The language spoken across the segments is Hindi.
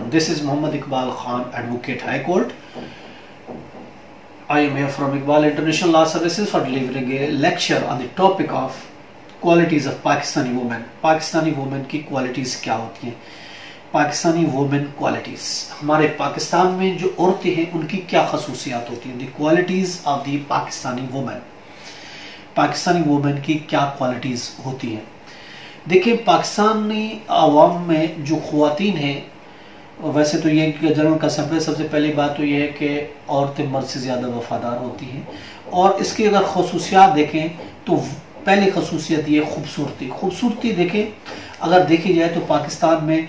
This is Muhammad Iqbal Khan, Advocate High Court. I am here from Iqbal International Law Services for delivering a lecture on the topic of qualities of Pakistani women. Pakistani women की qualities क्या होती हैं? Pakistani women qualities. हमारे पाकिस्तान में जो औरतें हैं उनकी क्या खसूसियात होती हैं? The qualities of the Pakistani women. Pakistani women की क्या qualities होती हैं? देखिए, पाकिस्तानी आवाम में जो ख्वातीन हैं, वैसे तो ये जनरल कंसेप्ट है। सबसे पहली बात तो ये है कि औरतें मर्द से ज़्यादा वफादार होती हैं, और इसकी अगर खसूसियात देखें तो पहली खसूसियत ये खूबसूरती। खूबसूरती देखें, अगर देखी जाए तो पाकिस्तान में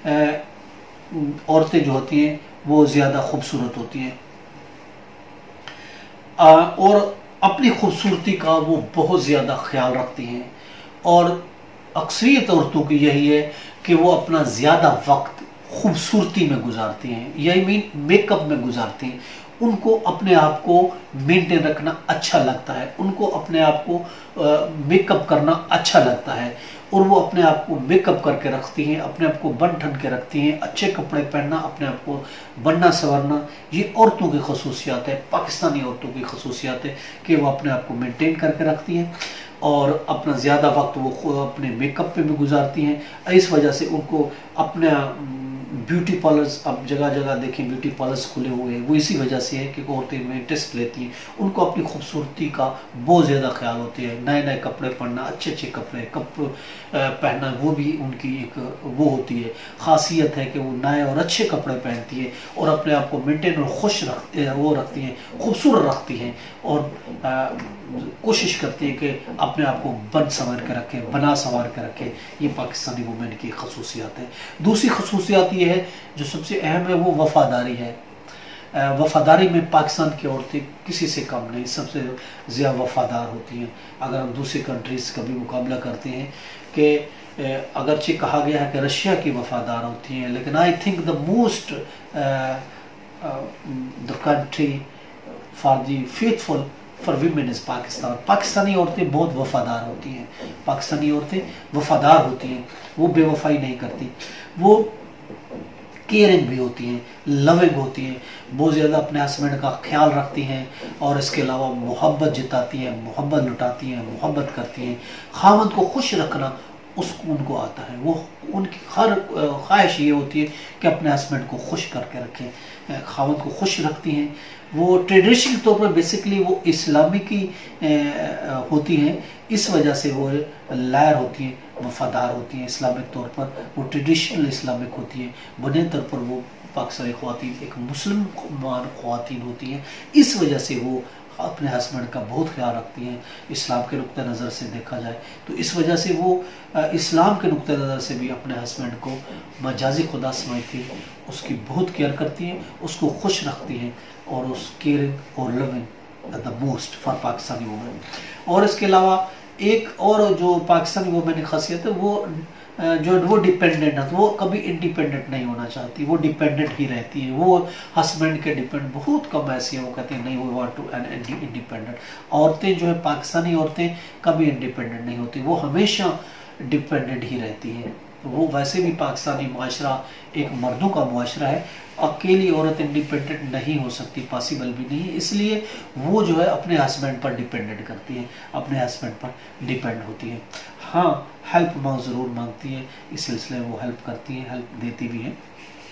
औरतें जो होती हैं वो ज़्यादा खूबसूरत होती हैं, और अपनी खूबसूरती का वो बहुत ज़्यादा ख्याल रखती हैं। और अक्सरियत औरतों की यही है कि वो अपना ज़्यादा वक्त खूबसूरती में गुजारती हैं, यही मीन मेकअप में गुजारती हैं। उनको अपने आप को मेंटेन रखना अच्छा लगता है, उनको अपने आप को मेकअप करना अच्छा लगता है, और वो अपने आप को मेकअप करके रखती हैं, अपने आप को बन ठन के रखती हैं। अच्छे कपड़े पहनना, अपने आप को बनना संवरना, ये औरतों की खसूसियात है, पाकिस्तानी औरतों की खसूसियात है कि वो अपने आप को मेंटेन करके रखती हैं और अपना ज़्यादा वक्त वो अपने मेकअप पे भी गुजारती हैं। इस वजह से उनको अपने ब्यूटी पार्लर्स, अब जगह जगह देखें ब्यूटी पार्लर्स खुले हुए हैं, वो इसी वजह से है कि औरतें में इंटरेस्ट लेती हैं। उनको अपनी खूबसूरती का बहुत ज़्यादा ख्याल होती है। नए नए कपड़े पहनना, अच्छे अच्छे कपड़े पहनना, वो भी उनकी एक वो होती है, खासियत है कि वो नए और अच्छे कपड़े पहनती है और अपने आप को मेंटेन और खुश रखती हैं, खूबसूरत रखती हैं, और कोशिश करती है कि अपने आप को बन संवर के रखें, बना संवार के रखें। ये पाकिस्तानी वुमेन की खसूसियात है। दूसरी खसूसियात ये है जो सबसे अहम है, वो वफादारी है। वफादारी में पाकिस्तान की औरतें किसी से कम नहीं, सबसे ज़्यादा वफादार होती हैं। अगर हम दूसरी कंट्रीज का भी मुकाबला करते हैं कि अगरचे कहा गया है कि रशिया की वफादार होती हैं, लेकिन I think the most the country for the faithful for women is Pakistan. Pakistani औरतें बहुत वफादार होती हैं। पाकिस्तानी औरतें वफादार होती हैं, वो बेवफाई नहीं करती, वो केयरिंग भी होती हैं, लविंग होती हैं, बहुत ज़्यादा अपने हस्बैंड का ख्याल रखती हैं, और इसके अलावा मोहब्बत जताती हैं, मोहब्बत लुटाती हैं, मोहब्बत करती हैं। खामद को खुश रखना उसको उनको आता है। वो उनकी हर ख्वाहिश ये होती है कि अपने हस्बैंड को खुश करके रखें, खामद को खुश रखती हैं। वो ट्रेडिशनल तौर पर बेसिकली वो इस्लामी की होती हैं, इस वजह से वो लायर होती हैं, वफादार होती हैं। इस्लामिक तौर पर वो ट्रेडिशनल इस्लामिक होती हैं। बुनियादी तौर पर वो पाकिस्तानी ख़वातीन एक मुस्लिम ख़वातीन होती हैं, इस वजह से वो अपने हस्बैंड का बहुत ख्याल रखती हैं। इस्लाम के नुक्ते नज़र से देखा जाए तो इस वजह से वो इस्लाम के नुक्ते नज़र से भी अपने हस्बैंड को मजाजी खुदा समझती हैं, उसकी बहुत केयर करती हैं, उसको खुश रखती हैं, और उस केयरिंग और loving the most for Pakistani women. और इसके अलावा एक और जो पाकिस्तानी वुमेन की खासियत है, वो डिपेंडेंट है, वो कभी इंडिपेंडेंट नहीं होना चाहती, वो डिपेंडेंट ही रहती है। वो हस्बैंड के डिपेंड बहुत कम ऐसी है, वो कहती है नहीं वो वांट टू एन इंडिपेंडेंट। औरतें जो है, पाकिस्तानी औरतें कभी इंडिपेंडेंट नहीं होती, वो हमेशा डिपेंडेंट ही रहती हैं। वो वैसे भी पाकिस्तानी माशरा एक मर्दों का माशरा है, अकेली औरत इंडिपेंडेंट नहीं हो सकती, पॉसिबल भी नहीं है। इसलिए वो जो है अपने हस्बैंड पर डिपेंडेंट करती है, अपने हस्बैंड पर डिपेंड होती है। हाँ, हेल्प ज़रूर मांगती है, इस सिलसिले में वो हेल्प करती है, हेल्प देती भी है।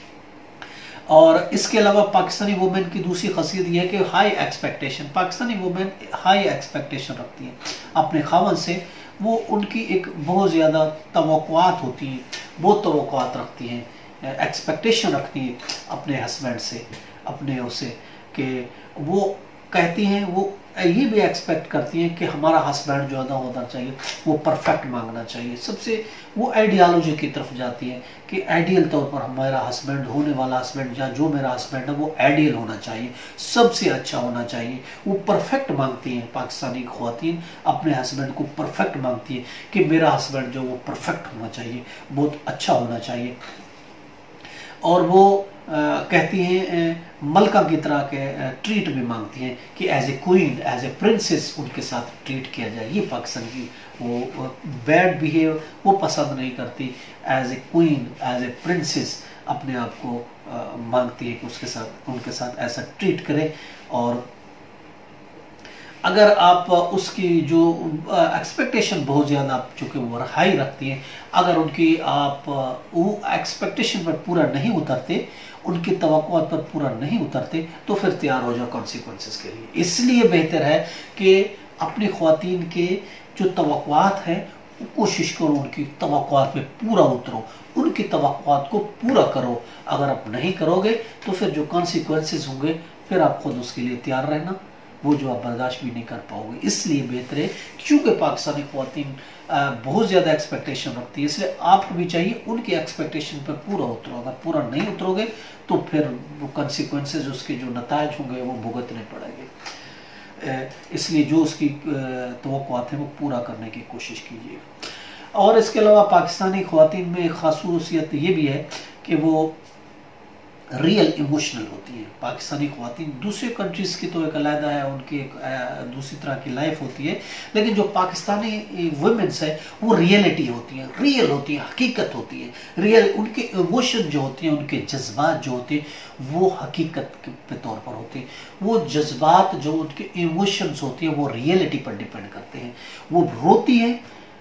और इसके अलावा पाकिस्तानी वुमेन की दूसरी खासियत यह है कि high expectation, Pakistani women high expectation रखती है अपने खावन से। वो उनकी एक बहुत ज़्यादा तवक्कुआत होती हैं, बहुत तवक्कुआत रखती हैं, एक्सपेक्टेशन रखती हैं अपने हस्बैंड से, अपने उससे, कि वो कहती हैं, वो ये भी एक्सपेक्ट करती हैं कि हमारा हस्बैंड जो है होना चाहिए, वो परफेक्ट मांगना चाहिए। सबसे वो आइडियालॉजी की तरफ जाती है कि आइडियल तौर पर हमारा हस्बैंड, होने वाला हस्बैंड या जो मेरा हस्बैंड है वो आइडियल होना चाहिए, सबसे अच्छा होना चाहिए। वो परफेक्ट मांगती हैं, पाकिस्तानी ख्वातीन अपने हस्बैंड को परफेक्ट मांगती है कि मेरा हस्बैंड जो वो परफेक्ट होना चाहिए, बहुत अच्छा होना चाहिए। और वो कहती हैं मलका की तरह के ट्रीट भी मांगती हैं कि as a queen, as a princess उनके साथ ट्रीट किया जाए। ये पाकिस्तान की वो बैड बिहेव वो पसंद नहीं करती। As a queen, as a princess अपने आप को मांगती है कि उसके साथ उनके साथ ऐसा ट्रीट करें। और अगर आप उसकी जो एक्सपेक्टेशन बहुत ज़्यादा चूँकि वो हाई रखती हैं, अगर उनकी आप वो एक्सपेक्टेशन पर पूरा नहीं उतरते, उनकी तवक्कुआत पर पूरा नहीं उतरते, तो फिर तैयार हो जाओ कॉन्सिक्वेंसेस के लिए। इसलिए बेहतर है कि अपनी ख्वातीन के जो तवक्कुआत हैं, कोशिश करो उनकी तवक्कुआत पे पूरा उतरो, उनकी तवक्कुआत को पूरा करो। अगर आप नहीं करोगे तो फिर जो कॉन्सिक्वेंसेस होंगे, फिर आप खुद उसके लिए तैयार रहना, वो जो आप बर्दाश्त भी नहीं कर पाओगे। इसलिए बेहतर है, क्योंकि पाकिस्तानी ख्वातीन बहुत ज़्यादा एक्सपेक्टेशन रखती है, इसलिए आपको भी चाहिए उनकी एक्सपेक्टेशन पर पूरा उतरो। अगर पूरा नहीं उतरोगे तो फिर वो कंसिक्वेंसेज, उसके जो नतायज होंगे वो भुगतने पड़ेंगे। इसलिए जो उसकी तवक्कुआत है वो पूरा करने की कोशिश कीजिए। और इसके अलावा पाकिस्तानी ख्वातीन में एक खास खसूसियत ये भी है कि वो रियल इमोशनल होती है। पाकिस्तानी ख्वातीन दूसरे कंट्रीज़ की तो एक अलहदा है, उनकी एक दूसरी तरह की लाइफ होती है, लेकिन जो पाकिस्तानी वुमेन्स है वो रियलिटी होती है, रियल होती है, हकीकत होती है, रियल। उनके इमोशन जो होती हैं, उनके जज्बात जो होते हैं वो हकीकत के तौर पर होते हैं। वो जज्बात जो उनके इमोशंस होती हैं वो रियलिटी पर डिपेंड करते हैं। वो रोती है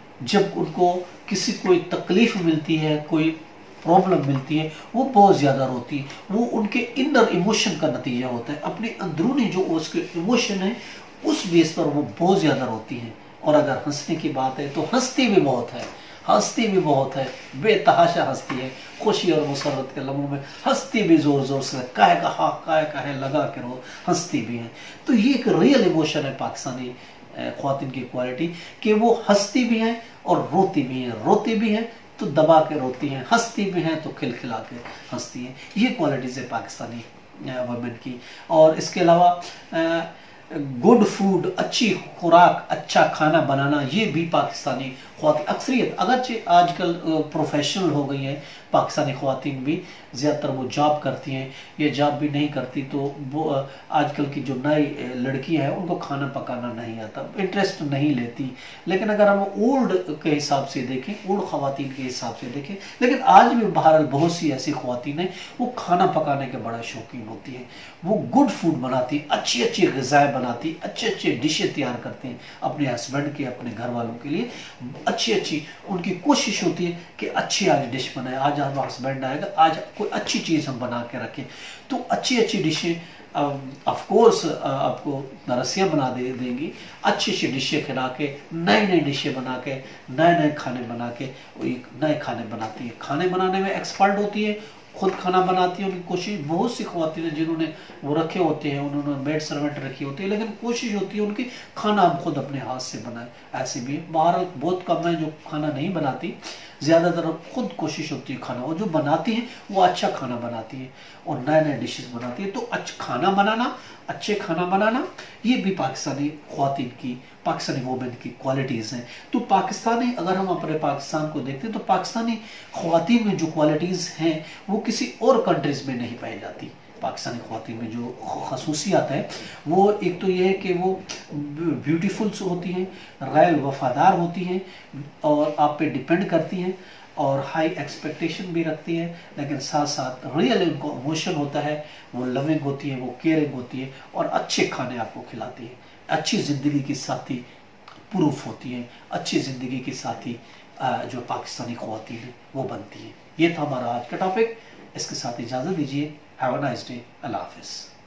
जब उनको किसी कोई तकलीफ मिलती है, कोई प्रॉब्लम मिलती है, वो बहुत ज़्यादा रोती है। वो उनके इनर इमोशन का नतीजा होता है, अपने अंदरूनी जो उसके इमोशन है उस बेस पर वो बहुत ज़्यादा रोती हैं। और अगर हंसने की बात है तो हंसती भी बहुत है, हंसती भी बहुत है, बेतहाशा हंसती है, खुशी और मुसरत के लम्हों में हंसती भी ज़ोर ज़ोर से, काय का हा काय का है लगा के रो हंसती भी हैं। तो ये एक रियल इमोशन है पाकिस्तानी ख्वातीन की क्वालिटी, कि वो हंसती भी हैं और रोती भी हैं। रोती भी हैं तो दबा के रोती हैं, हंसती भी हैं तो खिलखिला के हंसती हैं। ये क्वालिटीज़ है पाकिस्तानी वुमेन की। और इसके अलावा गुड फूड, अच्छी खुराक, अच्छा खाना बनाना, ये भी पाकिस्तानी ख्वातीन अक्सरियत, अगरचे आजकल प्रोफेशनल हो गई हैं पाकिस्तानी ख्वातीन भी, ज़्यादातर वो जॉब करती हैं, ये जॉब भी नहीं करती तो वो आजकल की जो नई लड़कियां हैं उनको खाना पकाना नहीं आता, इंटरेस्ट नहीं लेती। लेकिन अगर हम ओल्ड के हिसाब से देखें, ओल्ड ख्वातीन के हिसाब से देखें, लेकिन आज भी बहरहाल बहुत सी ऐसी ख्वातीन हैं वो खाना पकाने के बड़ा शौकीन होती हैं। वो गुड फूड बनाती हैं, अच्छी अच्छी ग़िज़ाएँ बनाती, अच्छे अच्छे डिशें तैयार करते हैं अपने हस्बैंड के, अपने घर वालों के लिए। अच्छी अच्छी उनकी कोशिश होती है कि अच्छी आज डिश बनाए, आज हमारा हस्बैंड आएगा, आज कोई अच्छी चीज़ हम बना के रखें। तो अच्छी अच्छी डिशें ऑफ कोर्स आपको रसियाँ बना देंगी, अच्छी अच्छी डिशें खिला के, नई नई डिशें बना के, नए नए खाने बना के, वो एक नए खाने बनाती है। खाने बनाने में एक्सपर्ट होती है, खुद खाना बनाती है। उनकी कोशिश, बहुत सी ख्वातीन हैं जिन्होंने वो रखे होते हैं, उन्होंने मेड सर्वेंट रखी होती है, लेकिन कोशिश होती है उनकी खाना हम खुद अपने हाथ से बनाए। ऐसे भी बहरहाल बहुत कम है जो खाना नहीं बनाती, ज़्यादातर खुद कोशिश होती है खाना, और जो बनाती है वो अच्छा खाना बनाती है और नए नए डिशेस बनाती है। तो अच्छा खाना बनाना, अच्छे खाना बनाना, ये भी पाकिस्तानी ख्वातीन की, पाकिस्तानी वुमेन की क्वालिटीज़ हैं। तो पाकिस्तानी, अगर हम अपने पाकिस्तान को देखते हैं तो पाकिस्तानी ख्वातीन में जो क्वालिटीज़ हैं वो किसी और कंट्रीज़ में नहीं पाई जाती। पाकिस्तानी ख्वातीन में जो खसूसियात है वो एक तो ये है कि वो ब्यूटीफुल होती हैं, गैर वफादार होती हैं और आप पे डिपेंड करती हैं और हाई एक्सपेक्टेशन भी रखती है, लेकिन साथ साथ रियल उनको इमोशन होता है, वो लविंग होती है, वो केयरिंग होती है और अच्छे खाने आपको खिलाती है, अच्छी ज़िंदगी की साथी प्रूफ होती है, अच्छी ज़िंदगी की साथी जो पाकिस्तानी ख्वातीन है वो बनती है। ये था हमारा आज का टॉपिक, इसके साथ इजाज़त दीजिए। हैव अ नाइस डे, अल्लाह हाफ़िज़।